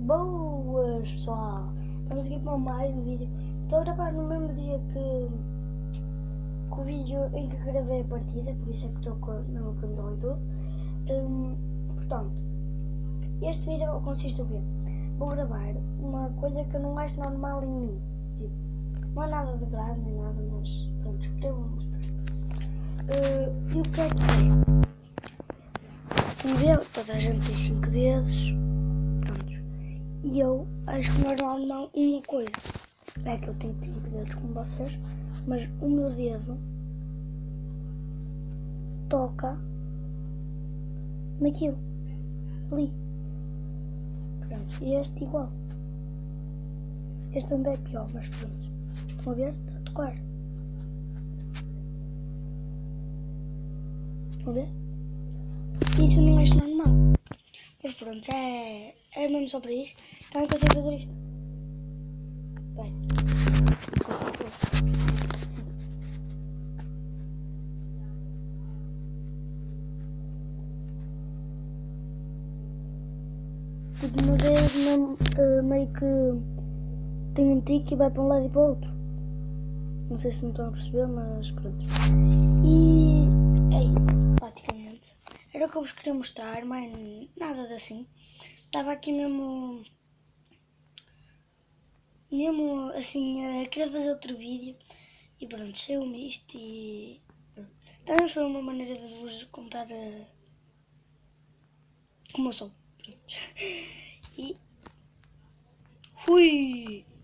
Boas, pessoal! Estamos aqui para mais um vídeo. Estou a gravar no mesmo dia que o vídeo em que gravei a partida, por isso é que estou com a mesma camisola e tudo. Portanto, este vídeo consiste em quê? Vou gravar uma coisa que eu não acho normal em mim. Tipo, não é nada de grave nem nada, mas pronto, eu vou mostrar. E o que é? Como vê, toda a gente tem 5 dedos. Pronto. E eu acho que não é normal uma coisa. É que eu tenho 5 dedos como vocês, mas o meu dedo toca naquilo ali. Pronto. E este igual. Este ainda é pior, mas pronto. Estão a ver? Está a tocar. Estão a ver? Isso não é normal. Mas pronto, é mesmo só para isso. Então eu consigo fazer isto. Bem, tipo, uma vez meio que tem um tique e vai para um lado e para o outro. Não sei se não estão a perceber, mas pronto. E é isso, praticamente. Era o que eu vos queria mostrar, mas nada de assim. Estava aqui mesmo assim, queria fazer outro vídeo. E pronto, saiu-me isto e pronto. Também foi uma maneira de vos contar como eu sou. E fui!